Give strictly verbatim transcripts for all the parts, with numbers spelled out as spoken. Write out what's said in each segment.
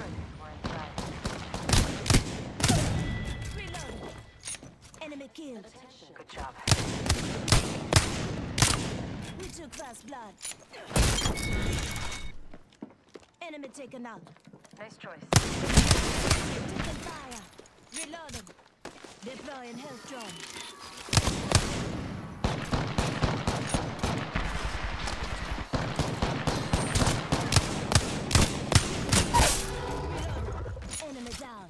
Reload. Enemy killed. Good job. We took first blood. Enemy taken out. Nice choice. Taking fire. Reloading. Deploying health drone. Reloading. Enemy down.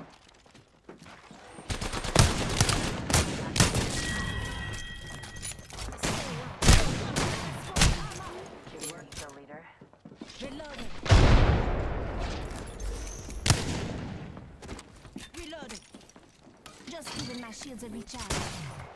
Good work, kill leader. Reloading. Reloading. Just giving my shields a recharge.